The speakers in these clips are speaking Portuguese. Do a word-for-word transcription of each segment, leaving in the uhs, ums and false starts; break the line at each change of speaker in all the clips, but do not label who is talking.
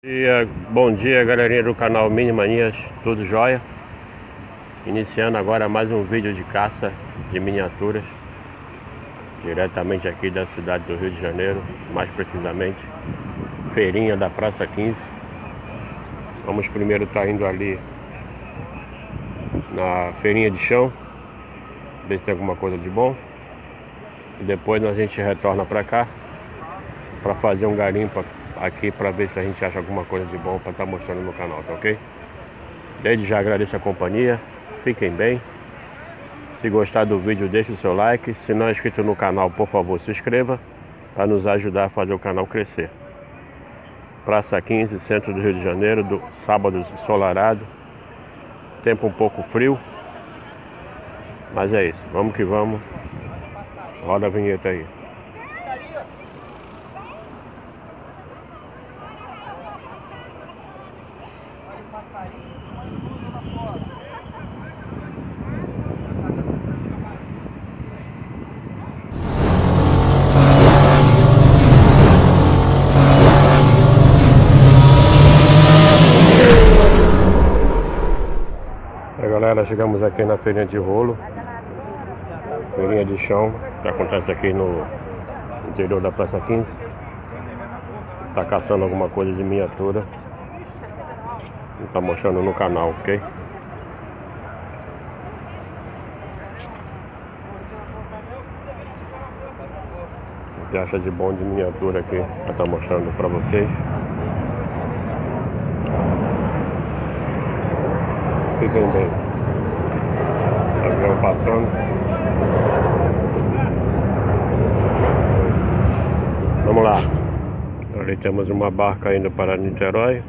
Dia, bom dia, galerinha do canal Mini Manias, tudo jóia? Iniciando agora mais um vídeo de caça de miniaturas, diretamente aqui da cidade do Rio de Janeiro, mais precisamente feirinha da Praça quinze. Vamos primeiro estar indo ali na feirinha de chão, ver se tem alguma coisa de bom, e depois a gente retorna para cá para fazer um garimpo aqui para ver se a gente acha alguma coisa de bom para estar mostrando no canal, tá ok? Desde já agradeço a companhia, fiquem bem. Se gostar do vídeo, deixe o seu like. Se não é inscrito no canal, por favor, se inscreva para nos ajudar a fazer o canal crescer. Praça quinze, centro do Rio de Janeiro, do sábado ensolarado, tempo um pouco frio, mas é isso, vamos que vamos. Roda a vinheta aí. Galera, chegamos aqui na feirinha de rolo, feirinha de chão, que acontece aqui no interior da Praça quinze. Tá caçando alguma coisa de miniatura, não tá mostrando no canal, ok? O que acha de bom de miniatura aqui, pra tá mostrando pra vocês. Fiquem bem. Avião passando. Vamos lá. Ali temos uma barca indo para Niterói.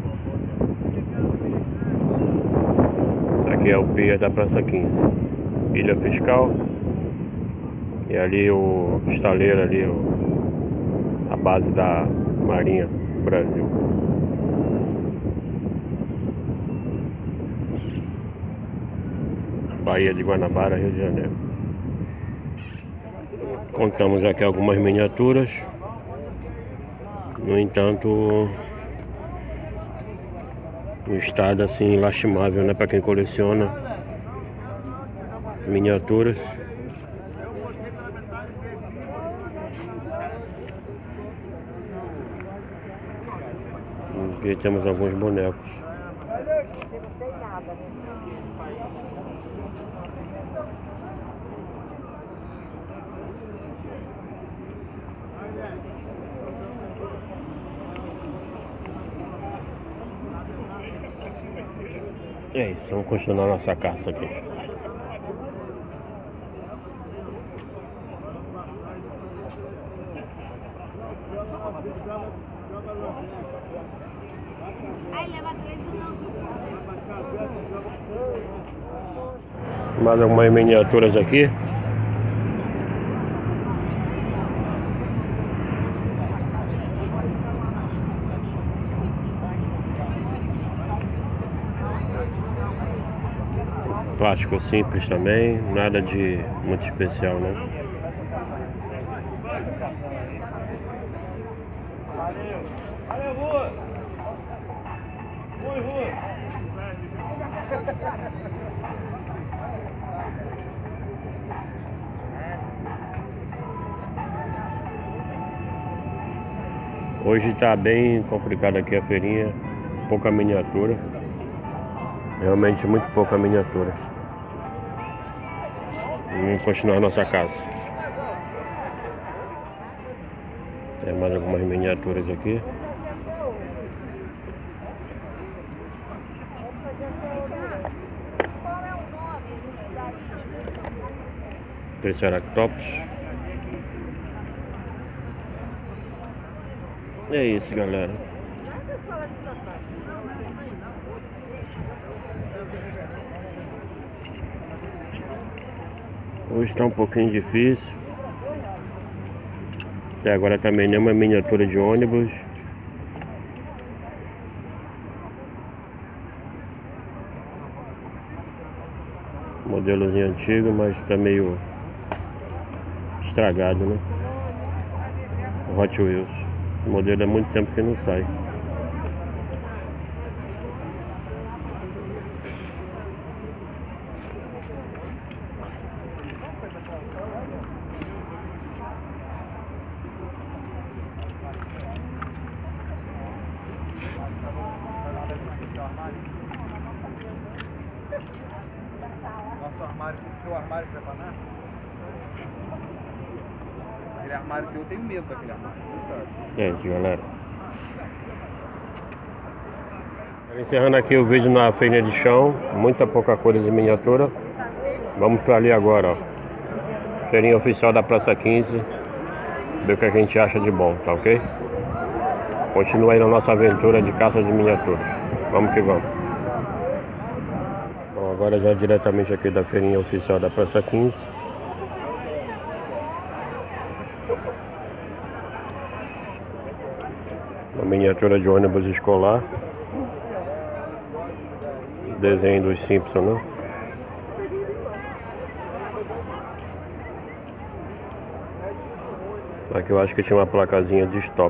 Aqui é o pier da Praça quinze. Ilha Fiscal. E ali o estaleiro ali, o, a base da Marinha Brasil. Baía de Guanabara, Rio de Janeiro. Contamos aqui algumas miniaturas. No entanto, um estado assim lastimável, né, para quem coleciona miniaturas. Aqui temos alguns bonecos. É isso, vamos continuar nossa caça aqui. Mais algumas miniaturas aqui. Plástico simples também, nada de muito especial, né?
Valeu, valeu, Rua! Oi, Rua!
Hoje tá bem complicado aqui a feirinha, pouca miniatura. Realmente muito pouca miniatura. Vamos continuar nossa caça. Tem mais algumas miniaturas aqui. Triceratops. É isso, galera. Hoje está um pouquinho difícil. Até agora também nenhuma miniatura de ônibus. Modelozinho antigo, mas está meio estragado, né? Hot Wheels. O modelo é muito tempo que não sai.
armário. Nosso armário, seu armário para panar. Aquele armário que eu tenho medo daquele armário, você sabe.
É isso, galera. Encerrando aqui o vídeo na feirinha de chão, muita pouca coisa de miniatura. Vamos para ali agora, ó. Feirinha oficial da Praça quinze. Ver o que a gente acha de bom, tá ok? Continua aí na nossa aventura de caça de miniatura. Vamos que vamos. Bom, agora já diretamente aqui da feirinha oficial da Praça quinze. Uma miniatura de ônibus escolar. Desenho dos Simpsons, né? Aqui eu acho que tinha uma placazinha de stop.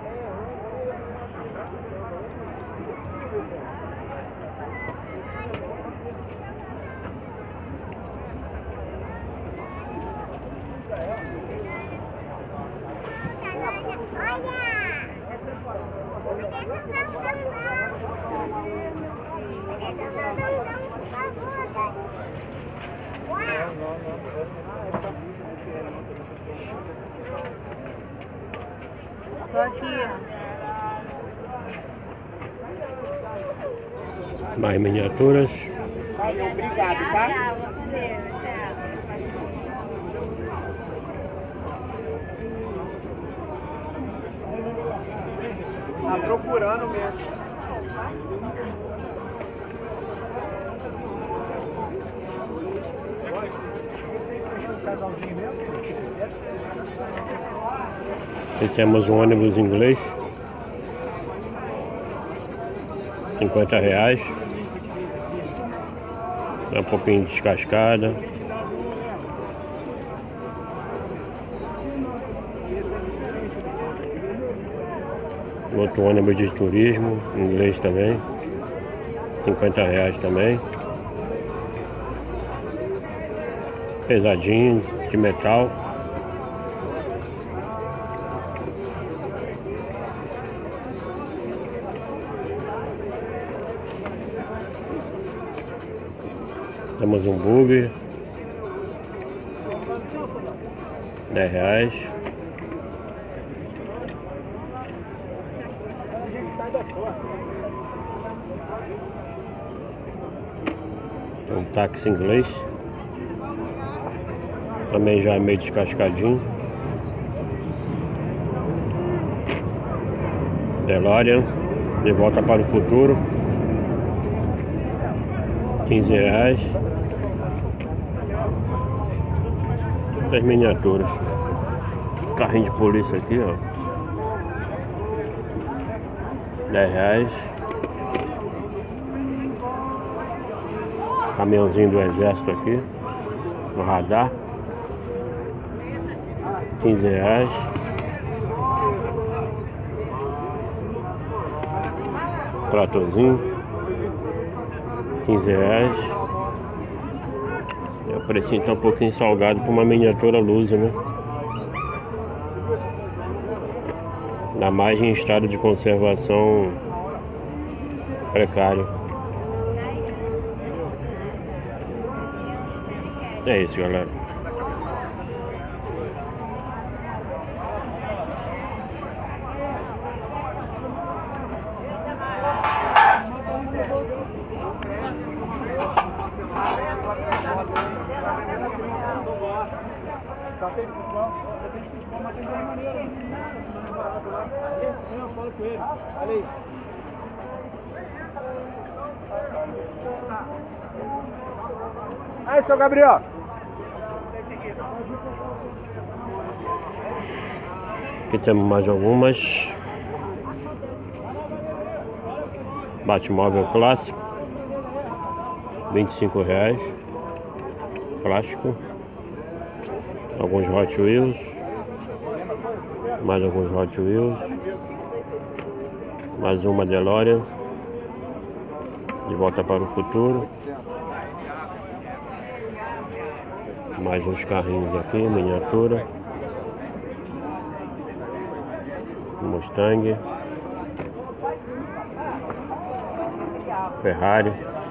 Tô aqui, ó.
Mais miniaturas.
Obrigado, tá?
Tá procurando mesmo.
Aqui temos um ônibus inglês. cinquenta reais. É um pouquinho descascada. Outro ônibus de turismo, inglês também. cinquenta reais também. Pesadinho, de metal. Temos um bug, dez reais. Um táxi inglês, também já é meio descascadinho. DeLorean, De Volta para o Futuro, quinze reais. As miniaturas. Carrinho de polícia aqui, ó. dez reais. Caminhãozinho do exército aqui. No radar. quinze reais. Tratorzinho. quinze reais. O precinho tá um pouquinho salgado para uma miniatura Lusa, né? Ainda mais em estado de conservação precário. É isso, galera.
Tá feito futebol? Tá feito futebol, mas tem de uma maneira. Eu falo com ele. Olha aí. Aí, seu Gabriel.
Aqui temos mais algumas. Batmóvel clássico, vinte e cinco reais. Plástico. Alguns Hot Wheels. Mais alguns Hot Wheels. Mais uma DeLorean. De Volta para o Futuro. Mais uns carrinhos aqui, miniatura. Mustang. Ferrari.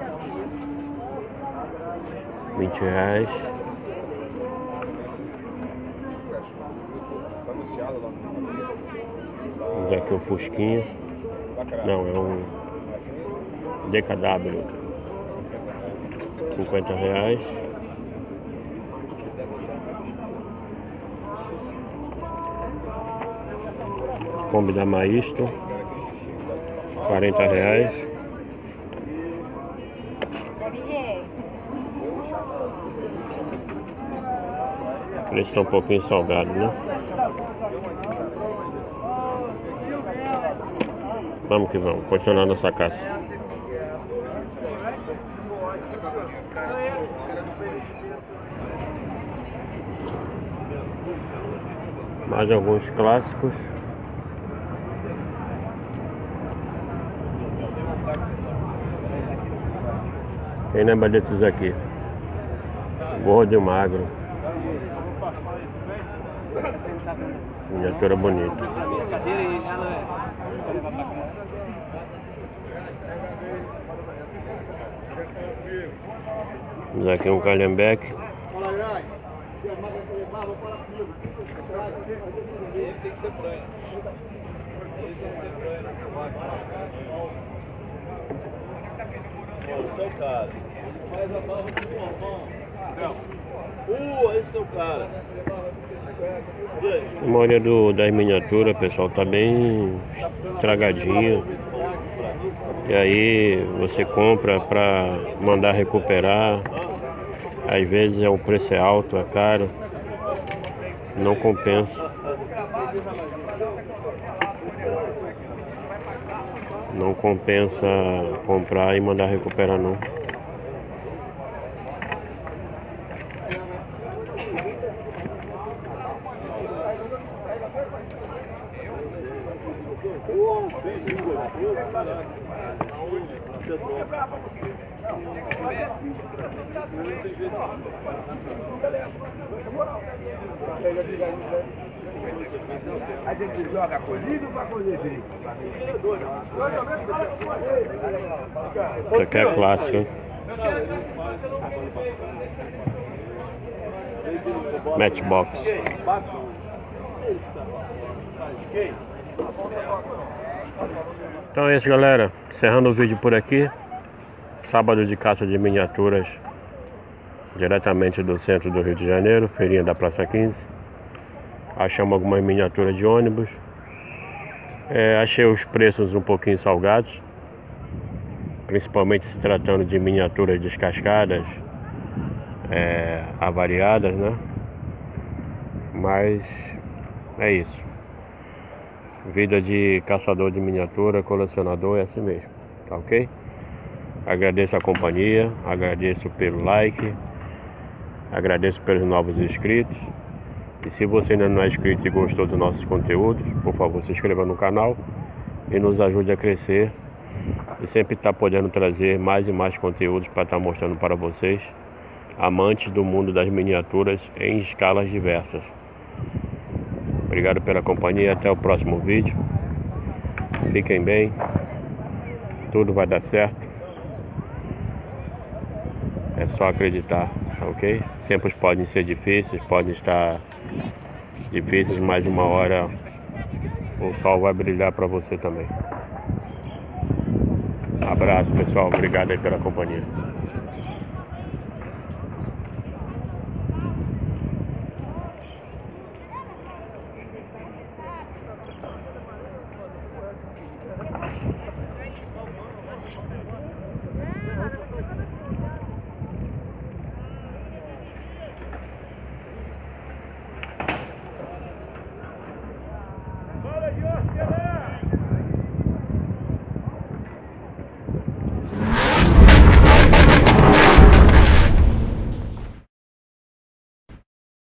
vinte reais. Vamos aqui o Fusquinha. Não, é um D K W. cinquenta reais. Kombi da Maisto. quarenta reais. O preço está um pouquinho salgado, né? Vamos que vamos, continuar nossa caça. Mais alguns clássicos. Quem lembra desses aqui? Gordo e magro. Miniatura bonita. Temos aqui um Calhambeque.
Cara, faz a barra do bombom. Uh, esse é o cara.
A maioria do, das miniaturas, pessoal, tá bem estragadinho. E aí você compra pra mandar recuperar. Às vezes é o preço é alto, é caro. Não compensa. Não compensa comprar e mandar recuperar não.
A gente joga colhido pra colher bem.
Isso aqui é clássico, hein? Matchbox. Então é isso, galera. Encerrando o vídeo por aqui. Sábado de caça de miniaturas, diretamente do centro do Rio de Janeiro, feirinha da Praça quinze. Achamos algumas miniaturas de ônibus. É, achei os preços um pouquinho salgados, principalmente se tratando de miniaturas descascadas, é, avariadas, né? Mas é isso. Vida de caçador de miniatura, colecionador é assim mesmo, tá ok? Agradeço a companhia, agradeço pelo like, agradeço pelos novos inscritos. E se você ainda não é inscrito e gostou dos nossos conteúdos, por favor, se inscreva no canal e nos ajude a crescer. E sempre estar podendo trazer mais e mais conteúdos para estar mostrando para vocês, amantes do mundo das miniaturas em escalas diversas. Obrigado pela companhia, até o próximo vídeo. Fiquem bem, tudo vai dar certo. É só acreditar, ok? Tempos podem ser difíceis, podem estar difíceis, mas uma hora o sol vai brilhar para você também. Abraço, pessoal, obrigado aí pela companhia.